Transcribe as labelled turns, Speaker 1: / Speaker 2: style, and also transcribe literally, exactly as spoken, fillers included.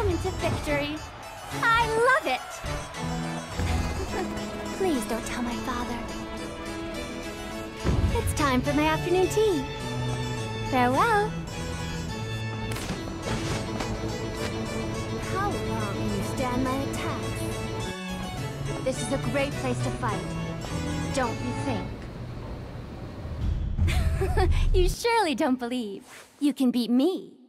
Speaker 1: moment of victory. I love it! Please don't tell my father. It's time for my afternoon tea. Farewell. How long can you stand my attacks? This is a great place to fight, don't you think? You surely don't believe you can beat me.